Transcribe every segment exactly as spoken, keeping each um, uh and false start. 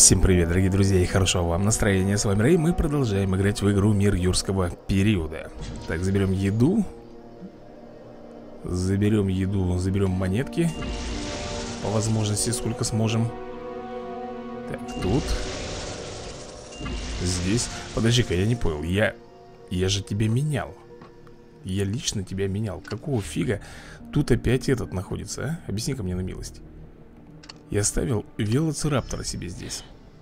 Всем привет, дорогие друзья, и хорошего вам настроения. С вами Рэй, мы продолжаем играть в игру Мир Юрского периода. Так, заберем еду. Заберем еду, заберем монетки. По возможности, сколько сможем. Так, тут. Здесь. Подожди-ка, я не понял. Я... Я же тебя менял. Я лично тебя менял. Какого фига тут опять этот находится, а? Объясни-ка мне на милость. Я оставил велоцираптора себе здесь.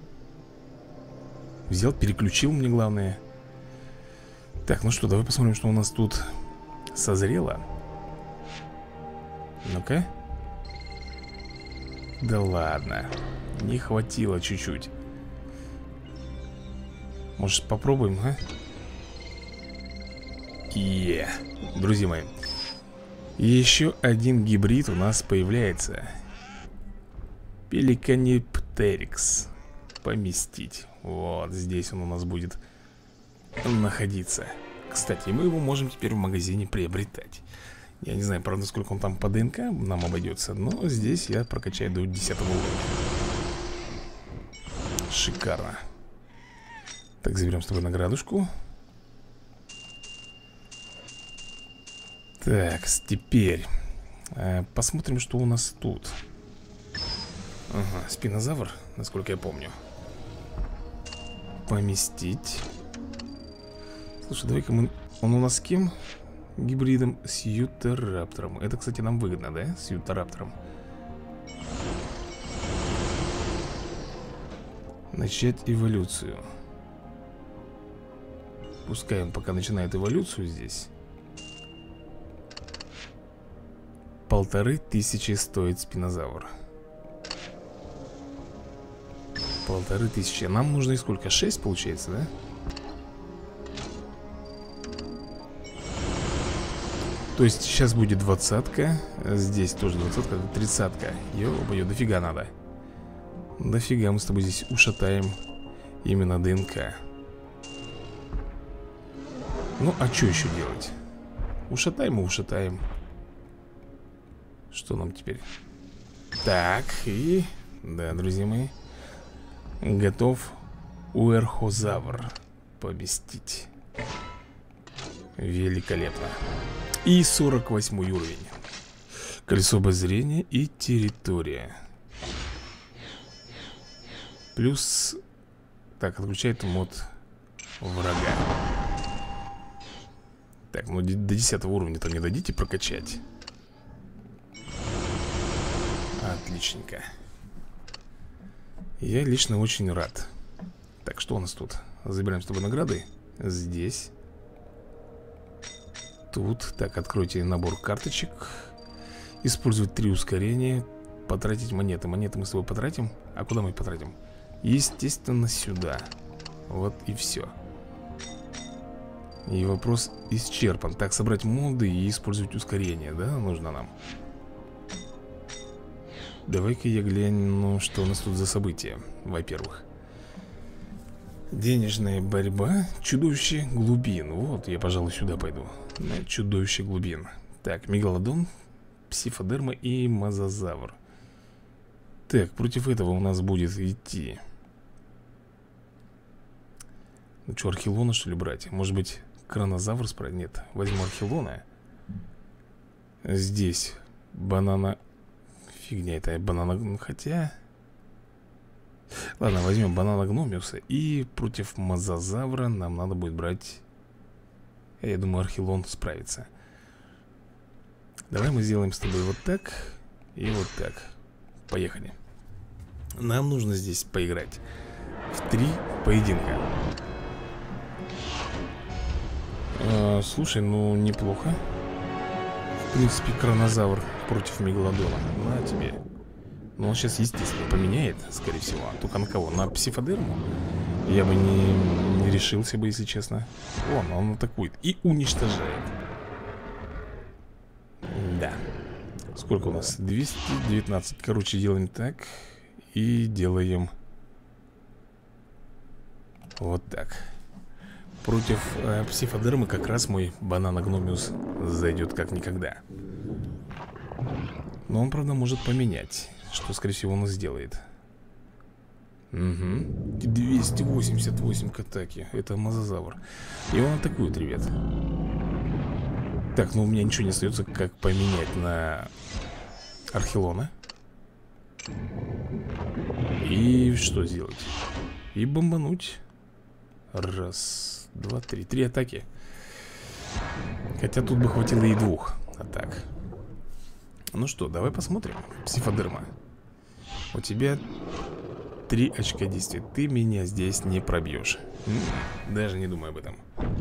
Взял, переключил, мне главное. Так, ну что, давай посмотрим, что у нас тут созрело. Ну-ка. Да ладно. Не хватило чуть-чуть. Может, попробуем, а? Е, друзья мои. Еще один гибрид у нас появляется. Пеликаниптерикс. Поместить. Вот здесь он у нас будет находиться. Кстати, мы его можем теперь в магазине приобретать. Я не знаю, правда, сколько он там по ДНК нам обойдется, но здесь я прокачаю до десятого уровня. Шикарно. Так, заберем с тобой наградушку. Так, теперь э, посмотрим, что у нас тут. Ага, спинозавр, насколько я помню. Поместить. Слушай, давай-ка мы... Он у нас с кем? Гибридом с Ютараптором. Это, кстати, нам выгодно, да? С Ютараптором. Начать эволюцию. Пускай он пока начинает эволюцию здесь. Полторы тысячи стоит спинозавр. Полторы тысячи. Нам нужно и сколько? Шесть получается, да? То есть сейчас будет двадцатка. Здесь тоже двадцатка, тридцатка. Ё-моё, дофига надо. Дофига мы с тобой здесь ушатаем именно ДНК. Ну, а что еще делать? Ушатаем и ушатаем. Что нам теперь? Так, и... Да, друзья мои. Готов уэрхозавр поместить. Великолепно. И сорок восьмой уровень. Колесо обозрения и территория. Плюс... Так, отключает мод врага. Так, ну до десятого уровня-то не дадите прокачать? Отличненько. Я лично очень рад. Так, что у нас тут? Забираем с тобой награды. Здесь. Тут. Так, откройте набор карточек. Использовать три ускорения. Потратить монеты. Монеты мы с тобой потратим. А куда мы их потратим? Естественно, сюда. Вот и все. И вопрос исчерпан. Так, собрать моды и использовать ускорение, да, нужно нам. Давай-ка я гляну, что у нас тут за события. Во-первых, денежная борьба. Чудовище глубин. Вот, я, пожалуй, сюда пойду. На чудовище глубин. Так, мегалодон, психодерма и мозазавр. Так, против этого у нас будет идти. Ну что, архилона, что ли, брать? Может быть, кронозавр справить? Нет, возьму архилона. Здесь банана... Фигня это, банана... Хотя... Ладно, возьмем банана гномиуса. И против мозазавра нам надо будет брать... Я думаю, архилон справится. Давай мы сделаем с тобой вот так. И вот так. Поехали. Нам нужно здесь поиграть в три поединка. а, Слушай, ну неплохо. В принципе, кронозавр против мегалодона. На тебе. Но он сейчас, естественно, поменяет, скорее всего. Только на кого? На психодерму? Я бы не, не решился бы, если честно. Вон, он атакует и уничтожает. Да. Сколько у нас? двести девятнадцать. Короче, делаем так. И делаем вот так. Против э, психодермы как раз мой бананогномиус зайдет как никогда. Но он, правда, может поменять. Что, скорее всего, он сделает. Угу. двести восемьдесят восемь к атаке. Это мозазавр. И он атакует, ребят. Так, ну у меня ничего не остается, как поменять на Архилона. И что сделать? И бомбануть. Раз, два, три. Три атаки. Хотя тут бы хватило и двух атак. Ну что, давай посмотрим. Псифодерма. У тебя три очка действия. Ты меня здесь не пробьешь. Даже не думай об этом.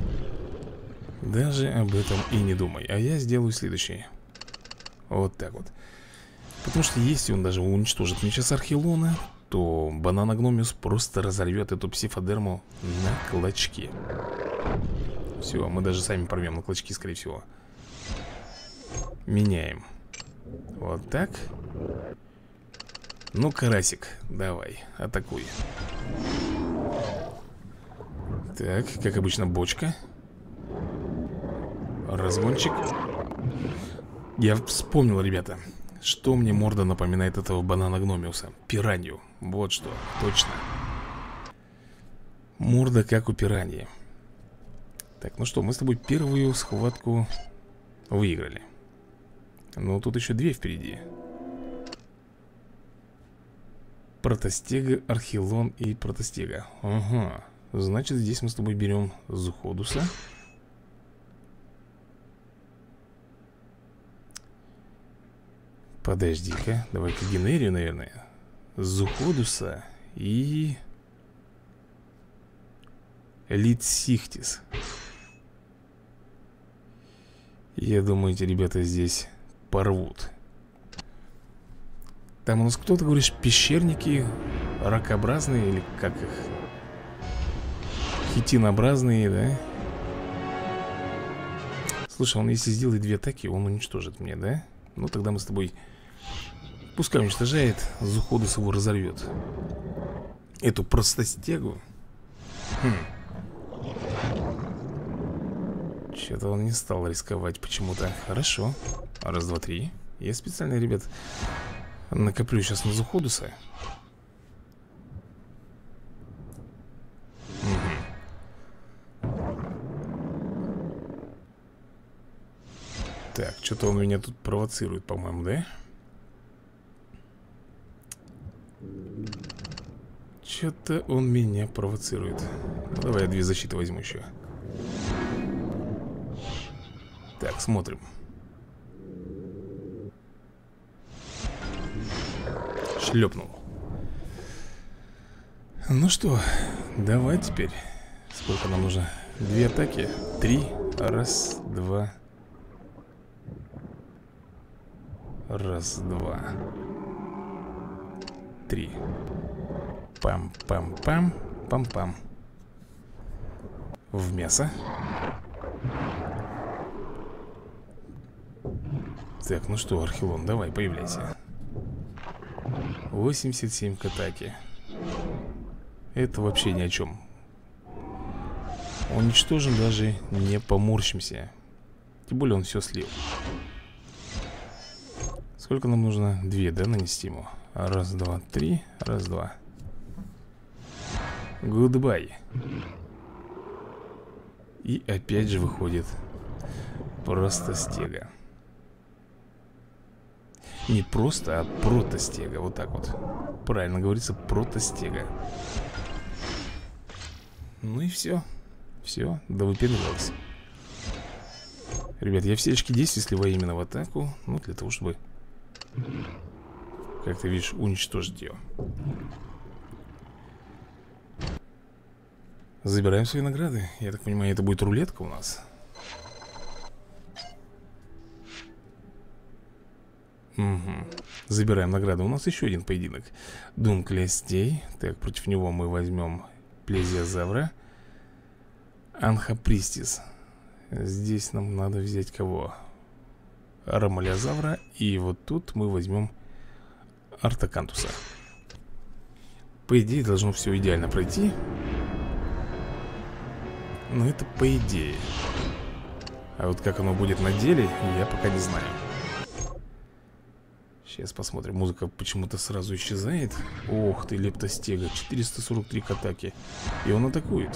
Даже об этом и не думай. А я сделаю следующее. Вот так вот. Потому что если он даже уничтожит мне сейчас Архилона, то Бананагномиус просто разорвет эту псифодерму на клочки. Все, мы даже сами порвем на клочки, скорее всего. Меняем. Вот так. Ну, карасик, давай, атакуй. Так, как обычно, бочка. Разгончик. Я вспомнил, ребята, что мне морда напоминает этого Бананагномиуса. Пиранью, вот что, точно. Морда как у пираньи. Так, ну что, мы с тобой первую схватку выиграли. Но тут еще две впереди. Протостега, Архилон и Протостега. Ага, значит здесь мы с тобой берем Зуходуса. Подожди-ка, давай-ка генерию, наверное. Зуходуса и Литсихтис. Я думаю, эти ребята здесь порвут. Там у нас кто-то, говоришь, пещерники ракообразные или как их? Хитинообразные, да? Слушай, он если сделает две атаки, он уничтожит мне, да? Ну тогда мы с тобой... Пускай уничтожает, Зуходус его разорвет. Эту простостегу. Хм. Что-то он не стал рисковать почему-то. Хорошо. Раз, два, три. Я специально, ребят, накоплю сейчас на Зуходуса. Угу. Так, что-то он меня тут провоцирует, по-моему, да? Что-то он меня провоцирует. Ну, давай я две защиты возьму еще. Так, смотрим. Шлепнул. Ну что, давай теперь. Сколько нам нужно? Две атаки. Три. Раз, два. Раз, два. Три. Пам-пам-пам. Пам-пам. В мясо. Так, ну что, Архилон, давай, появляйся. восемьдесят семь к атаке. Это вообще ни о чем. Уничтожим, даже не поморщимся. Тем более он все слил. Сколько нам нужно? Две, да, нанести ему? Раз, два, три. Раз, два. Гудбай. И опять же выходит Простостега. Не просто, а Протостега. Вот так вот. Правильно говорится, Протостега. Ну и все. Все, да выпендрилась. Ребят, я все очки действий сливаю именно в атаку. Ну, для того, чтобы, как ты видишь, уничтожить ее. Забираем свои награды. Я так понимаю, это будет рулетка у нас. Угу. Забираем награды. У нас еще один поединок. Дум Клястей. Так, против него мы возьмем Плезиозавра. Анхапристис. Здесь нам надо взять кого? Ромалиозавра. И вот тут мы возьмем Артакантуса. По идее должно все идеально пройти. Но это по идее. А вот как оно будет на деле, я пока не знаю. Сейчас посмотрим. Музыка почему-то сразу исчезает. Ох ты, лептостега. четыреста сорок три к атаке. И он атакует.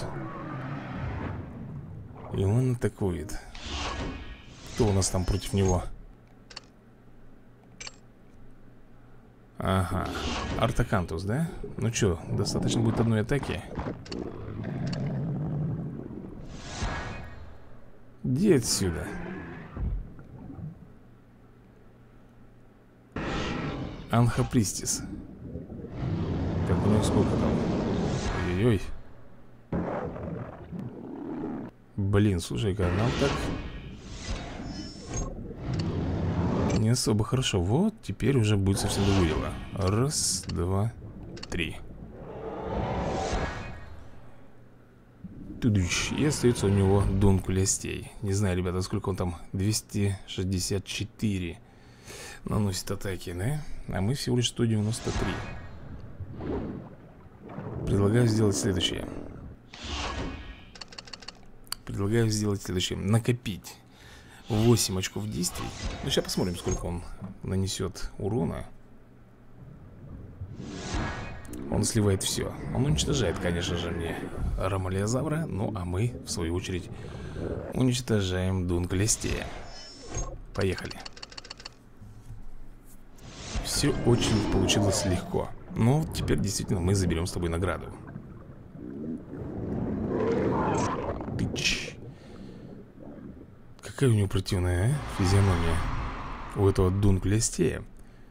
И он атакует. Кто у нас там против него? Ага, Артакантус, да? Ну что, достаточно будет одной атаки. Иди отсюда. Анхапристис. Так, у него сколько там? Ой-ой-ой. Блин, слушай-ка, нам так не особо хорошо. Вот, теперь уже будет совсем другое дело. Раз, два, три. Тудыч. И остается у него Дункулястей. Не знаю, ребята, сколько он там. двести шестьдесят четыре наносит атаки, да? А мы всего лишь сто девяносто три. Предлагаю сделать следующее. Предлагаю сделать следующее. Накопить восемь очков действий. Ну, сейчас посмотрим, сколько он нанесет урона. Он сливает все. Он уничтожает, конечно же, мне Ромалиозавра. Ну, а мы, в свою очередь, уничтожаем Дункулястея. Поехали. Все очень получилось легко. Но теперь действительно мы заберем с тобой награду. Тыч. Какая у него противная, а? Физиономия у этого Дункулястея.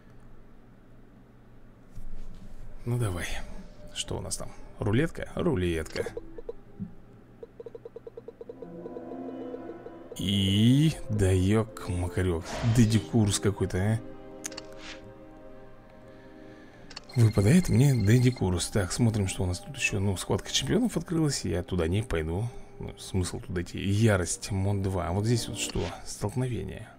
Ну давай. Что у нас там? Рулетка? Рулетка. И... Да ёк-макарёк. Дедикурс какой-то, а? Выпадает мне Дедикурс. Так, смотрим, что у нас тут еще. Ну, схватка чемпионов открылась. Я туда не пойду. Ну, смысл туда идти. Ярость, мод два. А вот здесь вот что? Столкновение.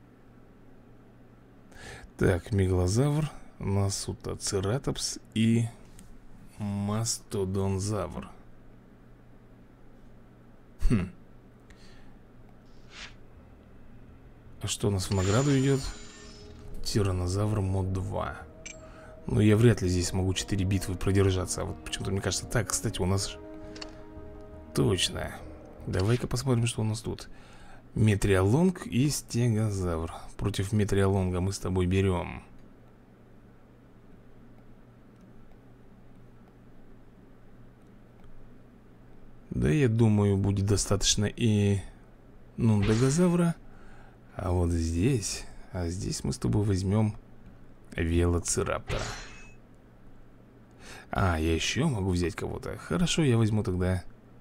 Так, Мегалозавр, Насутоцератопс и Мастодонзавр. Хм. А что у нас в награду идет? Тиранозавр мод два. Ну, я вряд ли здесь смогу четыре битвы продержаться. А вот почему-то мне кажется так. Кстати, у нас... Точно. Давай-ка посмотрим, что у нас тут. Метриолонг и Стегозавр. Против Метриолонга мы с тобой берем. Да, я думаю, будет достаточно и Нундагозавра. А вот здесь... А здесь мы с тобой возьмем Велоцираптора. А, я еще могу взять кого-то. Хорошо, я возьму тогда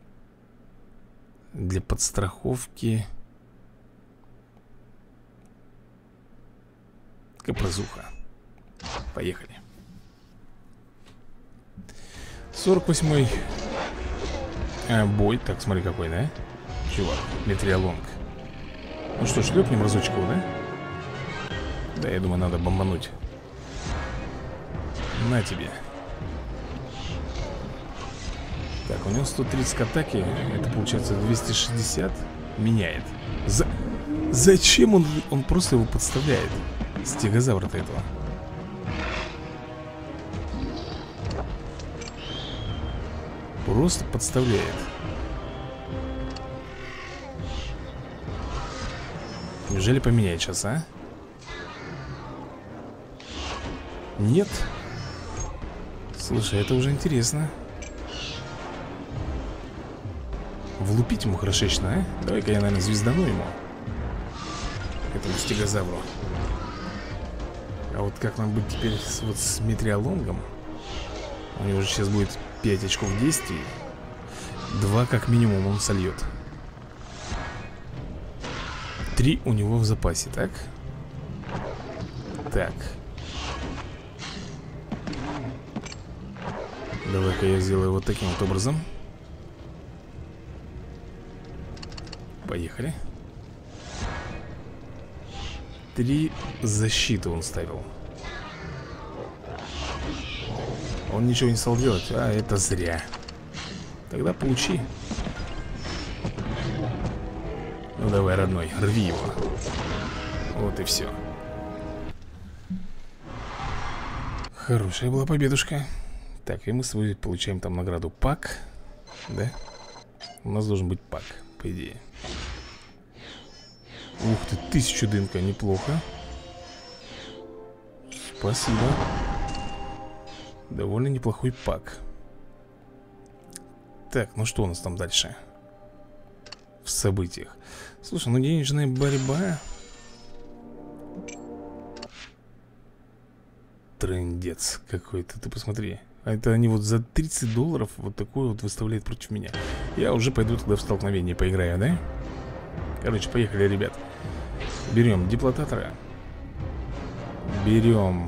для подстраховки Капрозуха. Поехали. сорок восьмой а, бой. Так, смотри какой, да? Чувак, Метриолонг. Ну что, шлепнем разочек его, да? Да, я думаю, надо бомбануть. На тебе. Так, у него сто тридцать к атаке. Это получается двести шестьдесят. Меняет. За... Зачем он, он просто его подставляет? Стегозавра-то этого. Просто подставляет. Неужели поменяет сейчас, а? Нет. Слушай, это уже интересно. Влупить ему хорошечно, а? Давай-ка я, наверное, звездану ему. Этому Стегозавру. А вот как нам быть теперь с, вот с Метриолонгом? У него же сейчас будет пять очков действий. два как минимум он сольет. три у него в запасе, так? Так. Давай-ка я сделаю вот таким вот образом. Поехали. Три защиты он ставил. Он ничего не стал делать. А, это зря. Тогда получи. Ну давай, родной, рви его. Вот и все. Хорошая была победушка. Так, и мы с тобой получаем там награду пак. Да? У нас должен быть пак, по идее. Ух ты, тысячу ДНК, неплохо. Спасибо. Довольно неплохой пак. Так, ну что у нас там дальше? В событиях. Слушай, ну денежная борьба. Трындец какой-то, ты посмотри. А это они вот за тридцать долларов вот такой вот выставляют против меня. Я уже пойду тогда в столкновение поиграю, да? Короче, поехали, ребят. Берем диплотатора. Берем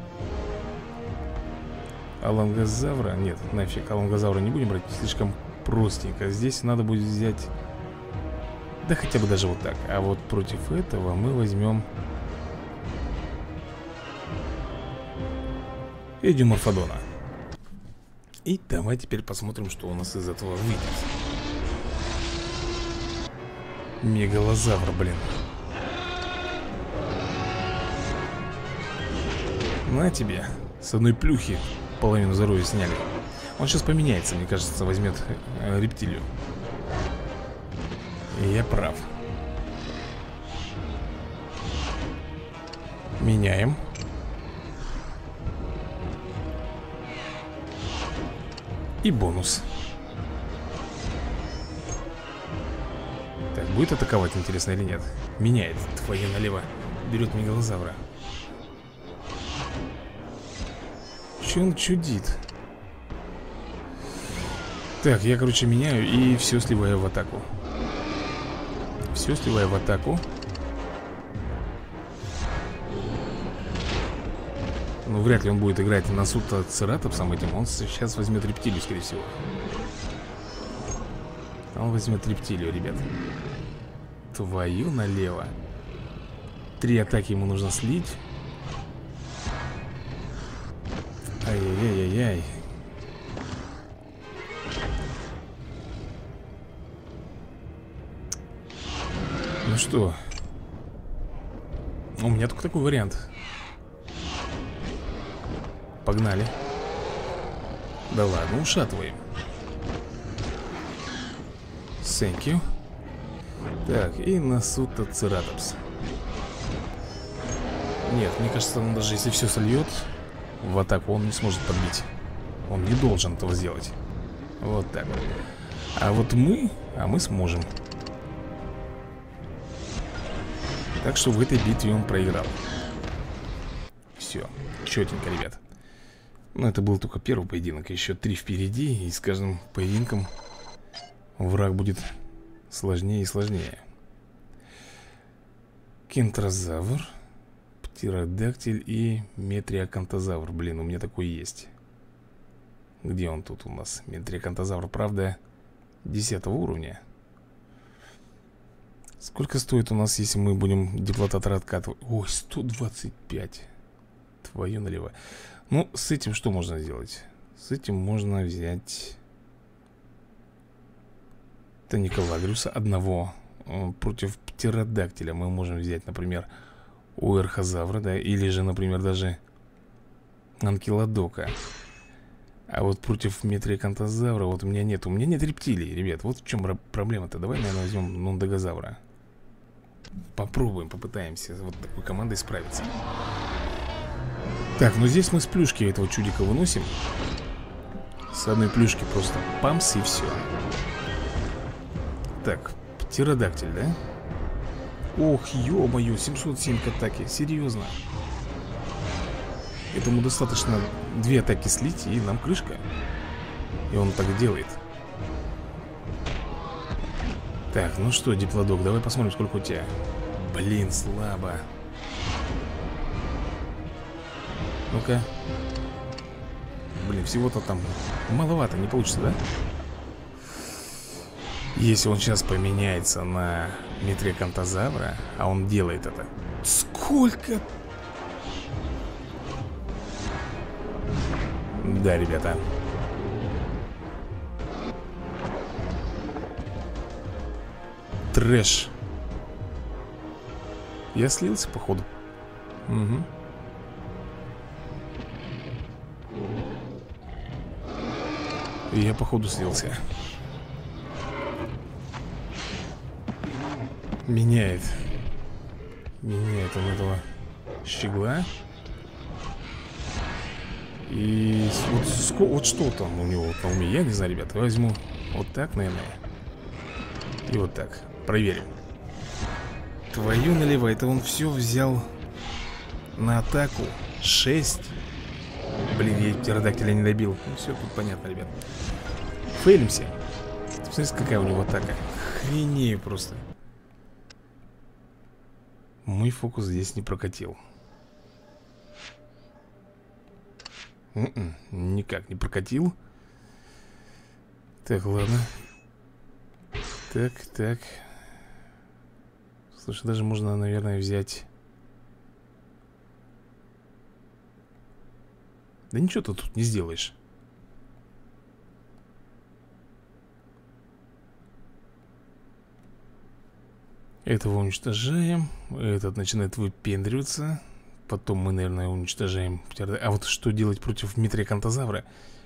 алангозавра. Нет, нафиг, алангозавра не будем брать. Слишком простенько. Здесь надо будет взять... Да хотя бы даже вот так. А вот против этого мы возьмем Эдиоморфодона. И давай теперь посмотрим, что у нас из этого выйдет. Мегалозавр, блин. На тебе. С одной плюхи половину здоровья сняли. Он сейчас поменяется, мне кажется, возьмет э, рептилию. И я прав. Меняем. И бонус. Так, будет атаковать, интересно, или нет? Меняет, твою налево. Берет мегалозавра. Че он чудит? Так, я, короче, меняю и все сливаю в атаку. Все сливаю в атаку. Ну, вряд ли он будет играть на сута цератопсом этим. Он сейчас возьмет рептилию, скорее всего. Он возьмет рептилию, ребят. Твою налево. Три атаки ему нужно слить. Ай-яй-яй-яй-яй. Ну что? У меня только такой вариант. Погнали. Да ладно, ушатываем. Thank you. Так, и на сута цератопс. Нет, мне кажется, он даже если все сольет в атаку, он не сможет подбить. Он не должен этого сделать. Вот так вот. А вот мы, а мы сможем. Так что в этой битве он проиграл. Все, четенько, ребят. Но это был только первый поединок. Еще три впереди. И с каждым поединком враг будет сложнее и сложнее. Кентрозавр, птеродактиль и метриокантозавр. Блин, у меня такой есть. Где он тут у нас? Метриокантозавр, правда, десятого уровня. Сколько стоит у нас, если мы будем диплотатора откатывать? Ой, сто двадцать пять. Твою налево. Ну, с этим что можно сделать? С этим можно взять Тониколагриуса одного. Против птеродактиля мы можем взять, например, Уэрхозавра, да, или же, например, даже Анкилодока. А вот против метриокантозавра вот у меня нет. У меня нет рептилий, ребят. Вот в чем проблема-то. Давай, наверное, возьмем нундогозавра. Попробуем, попытаемся вот такой командой справиться. Так, ну здесь мы с плюшки этого чудика выносим. С одной плюшки просто памс и все. Так, птеродактиль, да? Ох, ё-моё, семьсот семь к атаке, серьезно. Этому достаточно две атаки слить, и нам крышка. И он так делает. Так, ну что, диплодок, давай посмотрим, сколько у тебя. Блин, слабо. Ну-ка. Блин, всего-то там маловато, не получится, да? Если он сейчас поменяется на метриокантозавра, а он делает это. Сколько? Да, ребята. Трэш. Я слился, походу. Угу. И я походу слился. Меняет. Меняет он этого щегла. И вот, вот что там у него вот на уме, я не знаю, ребята. Возьму вот так, наверное. И вот так. Проверим. Твою налево, это он все взял на атаку. Шесть. Блин, я птеродактиля не добил. Ну все, тут понятно, ребят. Фейлимся. Смотрите, какая у него атака. Охренею просто. Мой фокус здесь не прокатил. Н-н, никак не прокатил. Так, ладно. Так, так. Слушай, даже можно, наверное, взять... Да ничего ты тут не сделаешь. Этого уничтожаем. Этот начинает выпендриваться. Потом мы, наверное, уничтожаем. А вот что делать против Дмитрия Кантазавра?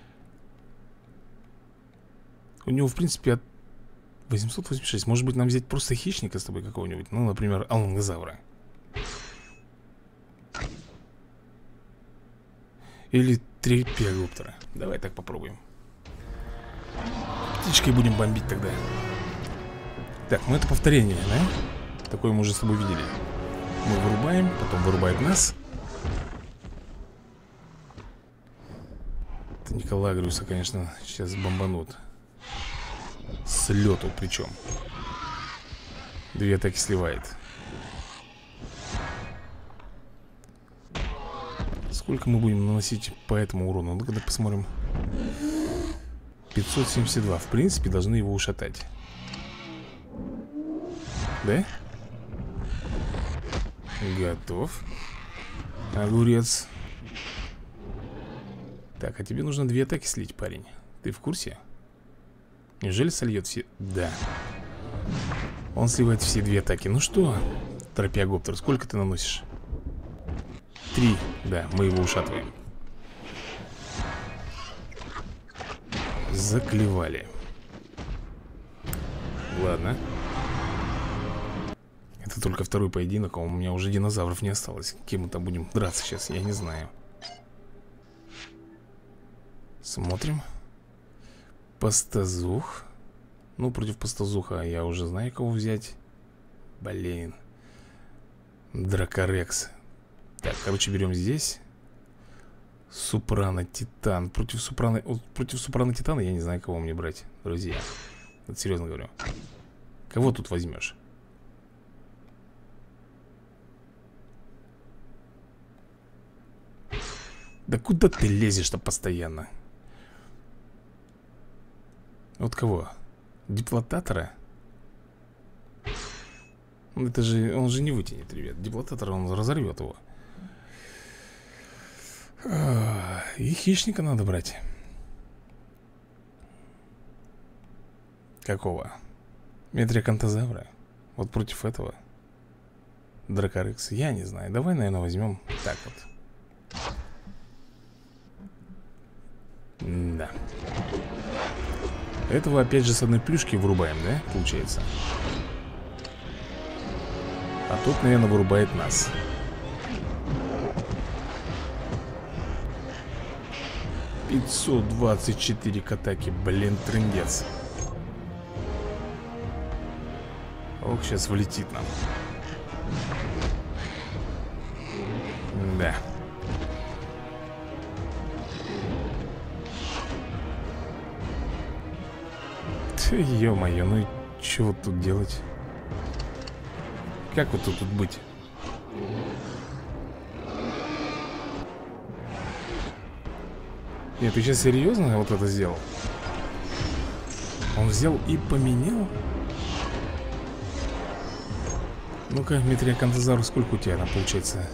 У него, в принципе, от восемьсот восемьдесят шесть. Может быть, нам взять просто хищника с тобой какого-нибудь? Ну, например, алангозавра. Или трипиагоптера. Давай так попробуем. Птичкой будем бомбить тогда. Так, ну это повторение, да? Такое мы уже с тобой видели. Мы вырубаем, потом вырубает нас. Это Николагриуса, конечно, сейчас бомбанут. С лету причем. Две атаки сливает. Сколько мы будем наносить по этому урону? Ну, когда посмотрим. пятьсот семьдесят два. В принципе, должны его ушатать. Да? Готов. Огурец. Так, а тебе нужно две атаки слить, парень. Ты в курсе? Неужели сольет все? Да. Он сливает все две атаки. Ну что, Тропиагоптер, сколько ты наносишь? Три. Да, мы его ушатываем. Заклевали. Ладно. Это только второй поединок, а у меня уже динозавров не осталось. Кем мы там будем драться сейчас, я не знаю. Смотрим. Пастозух. Ну, против пастозуха я уже знаю, кого взять. Блин. Дракорекс. Так, короче, берем здесь. Супрано Титан. Против Супрано... Вот, против Супрано Титана я не знаю, кого мне брать, друзья. Вот серьезно говорю. Кого тут возьмешь? Да куда ты лезешь-то постоянно? Вот кого? Диплотатора? Это же, он же не вытянет, ребят. Диплотатора, он разорвет его. И хищника надо брать. Какого? Метриокантозавра? Вот против этого Дракорекс, я не знаю. Давай, наверное, возьмем так вот. Да. Этого опять же с одной плюшки вырубаем, да? Получается. А тут, наверное, вырубает нас. пятьсот двадцать четыре к атаке. Блин, трындец. Ох, сейчас влетит нам. Да. Ё-моё, ну и чё вот тут делать? Как вот тут, тут быть? Нет, ты сейчас серьезно вот это сделал? Он взял и поменял? Ну-ка, Метриокантозавр, сколько у тебя там получается?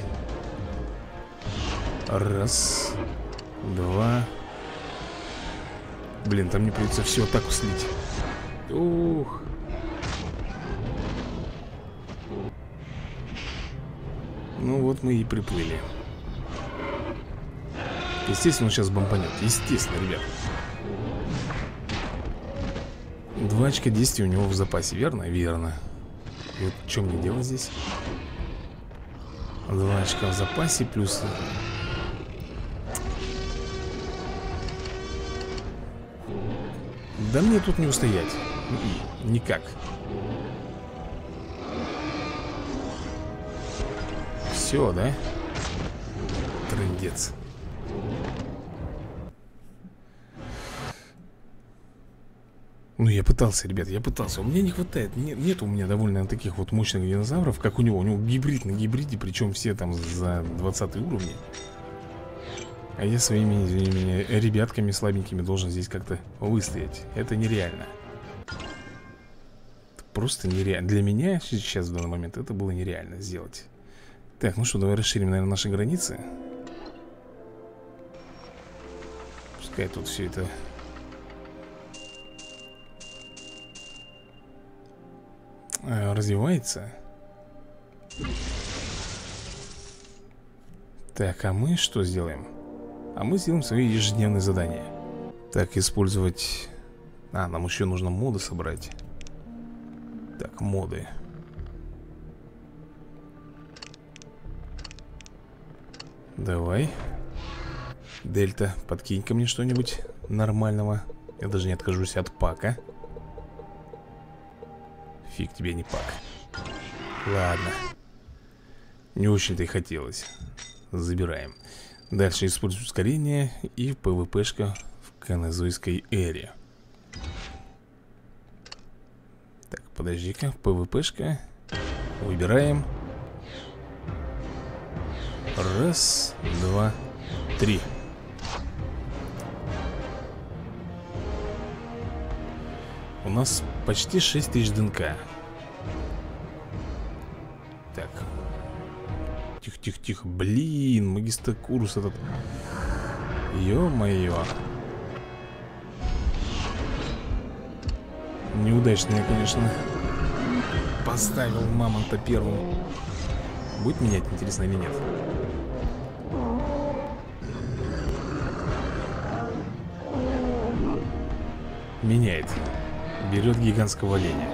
Раз. Два. Блин, там мне придется всю атаку слить. Ух. Ну вот мы и приплыли. Естественно, он сейчас бомбанет. Естественно, ребят. Два очка действия у него в запасе, верно? Верно. И вот что мне делать здесь? Два очка в запасе плюс... Да мне тут не устоять. Никак. Все, да? Трындец. Ну, я пытался, ребят, я пытался. У меня не хватает. Нет, нет у меня довольно таких вот мощных динозавров, как у него. У него гибрид на гибриде, причем все там за двадцатый уровень. А я своими, извини меня, ребятками слабенькими должен здесь как-то выстоять. Это нереально. Это просто нереально. Для меня сейчас, в данный момент, это было нереально сделать. Так, ну что, давай расширим, наверное, наши границы. Пускай тут все это... развивается. Так, а мы что сделаем? А мы сделаем свои ежедневные задания. Так, использовать... А, нам еще нужно моды собрать. Так, моды. Давай. Дельта, подкинь ко мне что-нибудь нормального. Я даже не откажусь от пака. Фиг тебе не пак. Ладно. Не очень-то и хотелось. Забираем. Дальше используем ускорение и ПВПшка в канозойской эре. Так, подожди-ка. ПВПшка. Выбираем. Раз, два, три. У нас почти шесть тысяч ДНК. Так. Тихо-тихо-тихо. Блин, магистокурс этот. Ё-моё. Неудачно я, конечно, поставил мамонта первым. Будет менять, интересно, или нет? Меняет. Берет гигантского оленя.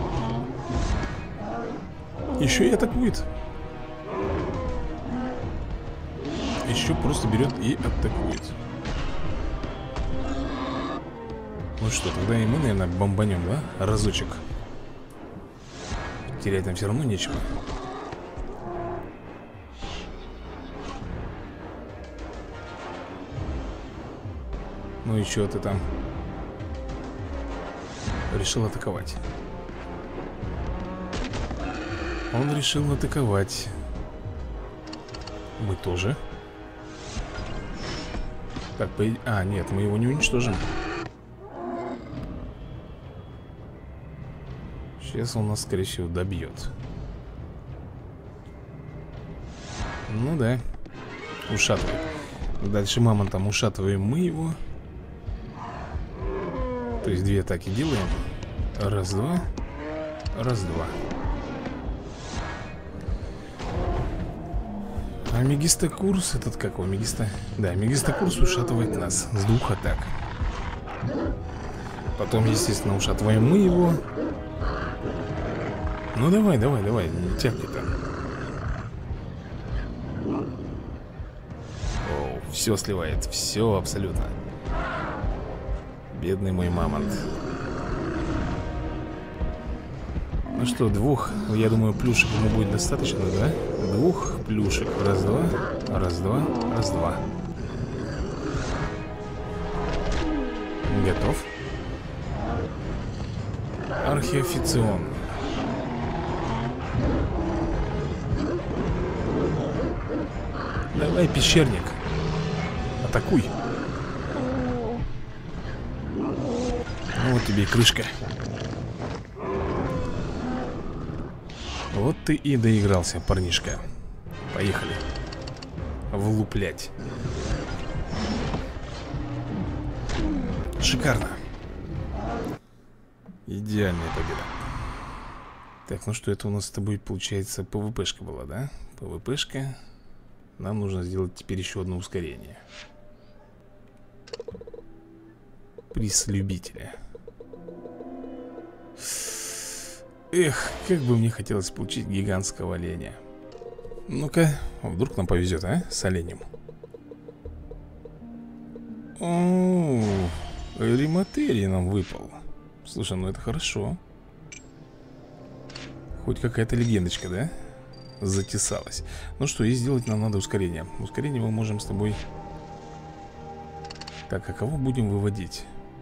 Еще и атакует. Еще просто берет и атакует. Ну что, тогда и мы, наверное, бомбанем, да? Разочек. Терять нам все равно нечего. Ну и что ты там? Решил атаковать. Он решил атаковать. Мы тоже. Так, по... А, нет, мы его не уничтожим. Сейчас он нас, скорее всего, добьет. Ну да. Ушатывает. Дальше мамонтом ушатываем мы его. То есть две атаки делаем. Раз-два. Раз-два. А мегистокурс, этот как его, мегиста? Да, мегистокурс ушатывает нас с двух атак. Потом, естественно, ушатываем мы его. Ну давай, давай, давай, не тяпки-то. О, все сливает, все абсолютно. Бедный мой мамонт. Ну что, двух, я думаю, плюшек ему будет достаточно, да? Двух плюшек. Раз-два, раз-два, раз-два. Готов. Археофицион. Давай, пещерник. Атакуй. Ну вот тебе и крышка. Вот ты и доигрался, парнишка. Поехали. Влуплять. Шикарно. Идеальная победа. Так, ну что, это у нас с тобой, получается, ПВПшка была, да? ПВПшка. Нам нужно сделать теперь еще одно ускорение. Приз любителя. Эх, как бы мне хотелось получить гигантского оленя. Ну-ка, вдруг нам повезет, а? С оленем. О, Рематерий нам выпал. Слушай, ну это хорошо. Хоть какая-то легендочка, да? Затесалась. Ну что, и сделать нам надо ускорение. Ускорение мы можем с тобой... Так, а кого будем выводить?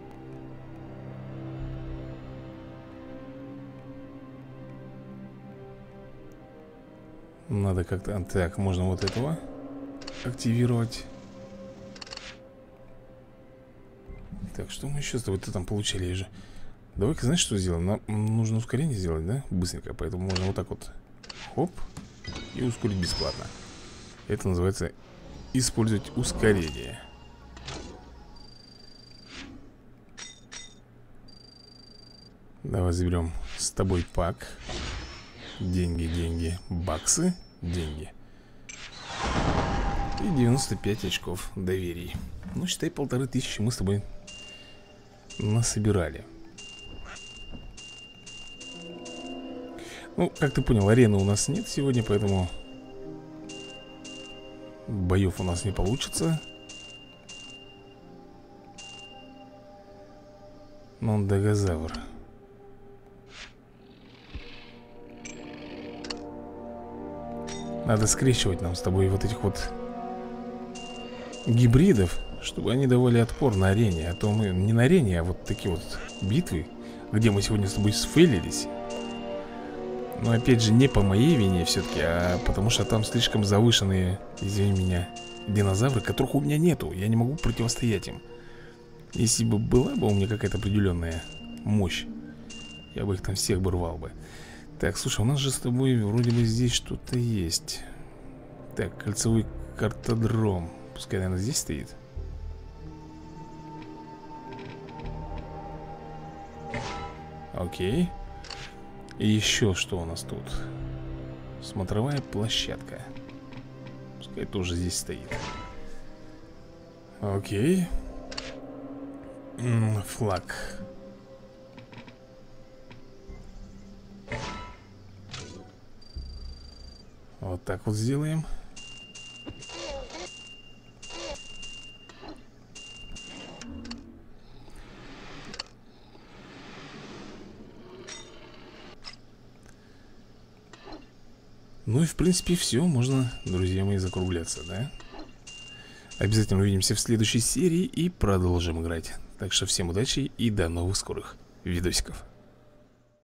Надо как-то... Так, можно вот этого активировать. Так, что мы еще с тобой-то там получили же? Давай-ка, знаешь, что сделаем? Нам нужно ускорение сделать, да? Быстренько, поэтому можно вот так вот. Хоп. И ускорить бесплатно. Это называется использовать ускорение. Давай заберем с тобой пак. Деньги, деньги, баксы, деньги. И девяносто пять очков доверий. Ну, считай, полторы тысячи мы с тобой насобирали. Ну, как ты понял, арены у нас нет сегодня, поэтому боев у нас не получится. Мондагозавр. Надо скрещивать нам с тобой вот этих вот гибридов, чтобы они давали отпор на арене. А то мы не на арене, а вот такие вот битвы, где мы сегодня с тобой сфейлились. Но опять же не по моей вине все-таки, а потому что там слишком завышенные, извини меня, динозавры, которых у меня нету. Я не могу противостоять им. Если бы была бы у меня какая-то определенная мощь, я бы их там всех бы рвал бы. Так, слушай, у нас же с тобой вроде бы здесь что-то есть. Так, кольцевой картодром. Пускай, наверное, здесь стоит. Окей. И еще что у нас тут? Смотровая площадка. Пускай тоже здесь стоит. Окей. М-м, флаг. Вот так вот сделаем. Ну и в принципе все, можно, друзья мои, закругляться, да? Обязательно увидимся в следующей серии и продолжим играть. Так что всем удачи и до новых скорых видосиков.